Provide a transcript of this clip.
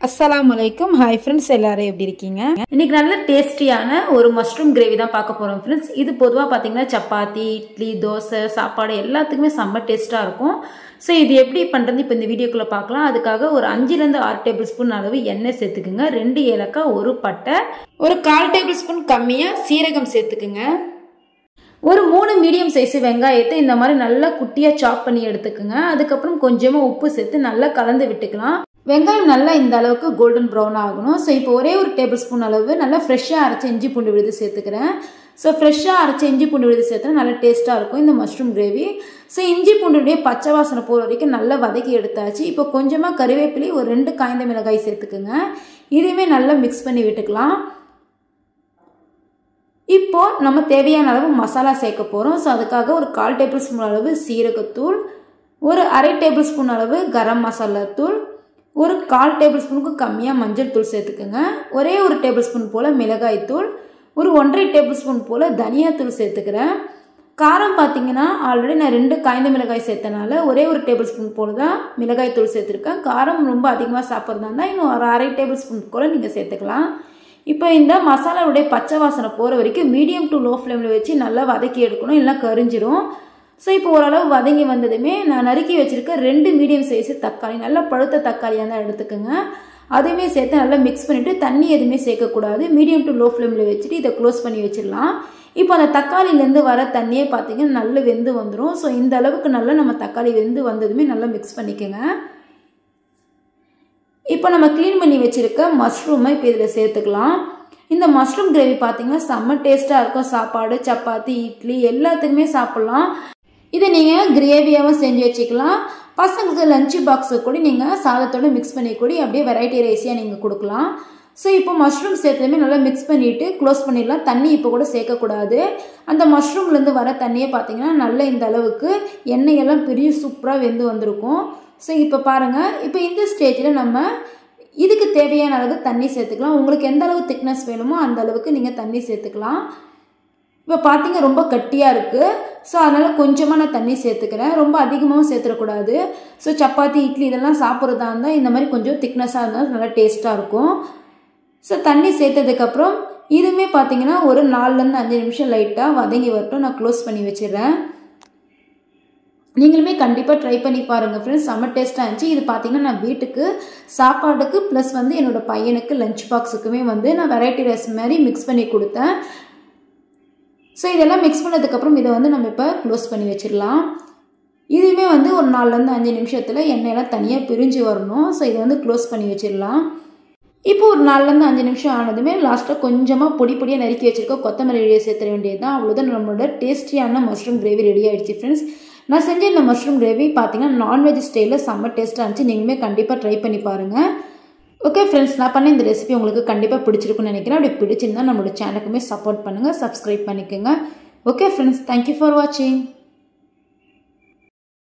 Assalamualaikum. Hi friends, எல்லாரும் எப்படி இருக்கீங்க? இன்னைக்கு நல்ல டேஸ்டியான ஒரு மஷ்ரூம் கிரேவி தான் பார்க்க போறோம் friends. இது பொதுவா பாத்தீங்கன்னா சப்பாத்தி, இட்லி, தோசை, சாப்பாடு எல்லாத்துக்குமே செம்ம டேஸ்டா இருக்கும். சோ இது எப்படி பண்றது இப்ப இந்த வீடியோக்குள்ள பார்க்கலாம். அதுக்காக ஒரு 5 ல இருந்து 6 டேபிள்ஸ்பூன் அளவு எண்ணெய் சேர்த்துக்குங்க. 2 ஏலக்காய், ஒரு பட்டை, ஒரு 1/4 டேபிள்ஸ்பூன் கம்மியா சீரகம் சேர்த்துக்குங்க. ஒரு 3 மீடியம் சைஸ் வெங்காயத்தை இந்த மாதிரி நல்லா குட்டியா சாப் பண்ணி எடுத்துக்குங்க. அதுக்கப்புறம் கொஞ்சமா உப்பு சேர்த்து நல்லா கலந்து விட்டுக்கலாம். வெங்காயம் நல்லா இந்த அளவுக்கு கோல்டன் ப்ரௌன் ஆகணும். ஸோ இப்போ ஒரே ஒரு டேபிள் ஸ்பூன் அளவு நல்லா ஃப்ரெஷ்ஷாக அரைச்ச இஞ்சி பூண்டு விழுது சேர்த்துக்கிறேன். ஸோ ஃப்ரெஷ்ஷாக அரைச்ச இஞ்சி பூண்டு விழுது சேர்த்தா நல்லா டேஸ்ட்டாக இருக்கும் இந்த மஷ்ரூம் கிரேவி. ஸோ இஞ்சி பூண்டுடைய பச்சை வாசனை போகிற வரைக்கும் நல்லா வதக்கி எடுத்தாச்சு. இப்போ கொஞ்சமாக கறிவேப்பிலை, ஒரு 2 காய்ந்த மிளகாய் சேர்த்துக்குங்க. இதுவுமே நல்லா மிக்ஸ் பண்ணி விட்டுக்கலாம். இப்போ நம்ம தேவையான அளவு மசாலா சேர்க்க போகிறோம். ஸோ அதுக்காக ஒரு 1/4 டேபிள் ஸ்பூன் அளவு சீரகத்தூள், ஒரு 1/2 டேபிள் ஸ்பூன் அளவு கரம் மசாலா தூள், ஒரு 1/4 டேபிள் ஸ்பூனுக்கு கம்மியாக மஞ்சள் தூள் சேர்த்துக்குங்க. ஒரே ஒரு டேபிள் ஸ்பூன் போல் மிளகாய் தூள், ஒரு 1/2 டேபிள் ஸ்பூன் போல் தனியாத்தூள் சேர்த்துக்கிறேன். காரம் பார்த்தீங்கன்னா ஆல்ரெடி நான் 2 காய்ந்த மிளகாய் சேர்த்தனால ஒரே ஒரு டேபிள் ஸ்பூன் போல் தான் மிளகாய் தூள் சேர்த்துருக்கேன். காரம் ரொம்ப அதிகமாக சாப்பிட்றதா இருந்தால் இன்னும் ஒரு 1/2 டேபிள் ஸ்பூன் போல் நீங்கள் சேர்த்துக்கலாம். இப்போ இந்த மசாலாவுடைய பச்சை வாசனை போகிற வரைக்கும் மீடியம் டு லோ ஃப்ளேமில் வச்சு நல்லா வதக்கி எடுக்கணும், இல்லைனா கரிஞ்சிடும். ஸோ இப்போ ஓரளவு வதங்கி வந்ததுமே நான் நறுக்கி வச்சுருக்க 2 மீடியம் சைஸு தக்காளி, நல்லா பழுத்த தக்காளியாக தான் எடுத்துக்கோங்க. அதுவுமே சேர்த்து நல்லா மிக்ஸ் பண்ணிவிட்டு தண்ணி எதுவுமே சேர்க்கக்கூடாது. மீடியம் டு லோ ஃப்ளேமில் வச்சுட்டு இதை க்ளோஸ் பண்ணி வச்சிடலாம். இப்போ அந்த தக்காளிலேருந்து வர தண்ணியே பார்த்தீங்கன்னா நல்லா வெந்து வந்துடும். ஸோ இந்த அளவுக்கு நல்லா நம்ம தக்காளி வெந்து வந்ததுமே நல்லா மிக்ஸ் பண்ணிக்கோங்க. இப்போ நம்ம க்ளீன் பண்ணி வச்சுருக்க மஷ்ரூமை இப்போ இதில் சேர்த்துக்கலாம். இந்த மஷ்ரூம் கிரேவி பார்த்தீங்கன்னா செம்ம டேஸ்ட்டாக இருக்கும். சாப்பாடு, சப்பாத்தி, இட்லி எல்லாத்துக்குமே சாப்பிட்லாம். இதை நீங்கள் கிரேவியாகவும் செஞ்சு வச்சுக்கலாம். பசங்களுக்கு லஞ்ச் பாக்ஸு கூட நீங்கள் சாதத்தோடு மிக்ஸ் பண்ணி கூட அப்படியே வெரைட்டி ரைஸியாக நீங்கள் கொடுக்கலாம். ஸோ இப்போ மஷ்ரூம் சேர்த்துமே நல்லா மிக்ஸ் பண்ணிவிட்டு க்ளோஸ் பண்ணிடலாம். தண்ணி இப்போ கூட சேர்க்கக்கூடாது. அந்த மஷ்ரூம்லேருந்து வர தண்ணியை பார்த்தீங்கன்னா நல்லா இந்த அளவுக்கு எண்ணெயெல்லாம் பெரிய சூப்பராக வெந்து வந்திருக்கும். ஸோ இப்போ பாருங்கள், இப்போ இந்த ஸ்டேஜில் நம்ம இதுக்கு தேவையான அளவு தண்ணி சேர்த்துக்கலாம். உங்களுக்கு எந்த அளவு திக்னஸ் வேணுமோ அந்த அளவுக்கு நீங்கள் தண்ணி சேர்த்துக்கலாம். இப்போ பார்த்தீங்க ரொம்ப கட்டியாக இருக்குது. ஸோ அதனால் கொஞ்சமாக நான் தண்ணி சேர்த்துக்கிறேன். ரொம்ப அதிகமாகவும் சேர்த்துடக்கூடாது. ஸோ சப்பாத்தி, இட்லி இதெல்லாம் சாப்பிட்றதா இருந்தால் இந்த மாதிரி கொஞ்சம் திக்னஸாக இருந்தால் நல்லா டேஸ்ட்டாக இருக்கும். ஸோ தண்ணி சேர்த்ததுக்கப்புறம் இதுவுமே பார்த்தீங்கன்னா ஒரு 4லேருந்து 5 நிமிஷம் லைட்டாக வதங்கி வரட்டும். நான் க்ளோஸ் பண்ணி வச்சிடுறேன். நீங்களுமே கண்டிப்பாக ட்ரை பண்ணி பாருங்கள் ஃப்ரெண்ட்ஸ், செம்ம டேஸ்ட்டாக இருந்துச்சு. இது பார்த்தீங்கன்னா நான் வீட்டுக்கு சாப்பாடுக்கு ப்ளஸ் வந்து என்னோடய பையனுக்கு லஞ்ச் பாக்ஸுக்குமே வந்து நான் வெரைட்டி ரைஸ் மாதிரி மிக்ஸ் பண்ணி கொடுத்தேன். ஸோ இதெல்லாம் மிக்ஸ் பண்ணதுக்கப்புறம் இதை வந்து நம்ம இப்போ க்ளோஸ் பண்ணி வச்சிடலாம். இதுவுமே வந்து ஒரு 4லேருந்து 5 நிமிஷத்தில் எண்ணெயெல்லாம் தனியாக பிரிஞ்சு வரணும். ஸோ இதை வந்து க்ளோஸ் பண்ணி வச்சிடலாம். இப்போ ஒரு 4லேருந்து 5 நிமிஷம் ஆனதுமே லாஸ்ட்டாக கொஞ்சமாக பொடியாக நறுக்கி வச்சுருக்க கொத்தமல்லி இலையை சேர்த்துற வேண்டியது தான். அவ்வளோதான், நம்மளோட டேஸ்டியான மஷ்ரூம் கிரேவி ரெடி ஆகிடுச்சு ஃப்ரெண்ட்ஸ். நான் செஞ்ச இந்த மஷ்ரூம் கிரேவி பார்த்தீங்கன்னா நான்வெஜ் ஸ்டைலில் செம்ம டேஸ்ட்டாக இருந்துச்சு. நீங்களுமே கண்டிப்பாக ட்ரை பண்ணி பாருங்கள். ஓகே ஃப்ரெண்ட்ஸ், நான் பண்ண இந்த ரெசிபி உங்களுக்கு கண்டிப்பாக பிடிச்சிருக்குன்னு நினைக்கிறேன். அப்படி பிடிச்சிருந்தா நம்மளோட சேனலுக்குமே சப்போர்ட் பண்ணுங்கள், சப்ஸ்கிரைப் பண்ணிக்கோங்க. ஓகே ஃப்ரெண்ட்ஸ், தேங்க்யூ ஃபார் வாட்சிங்.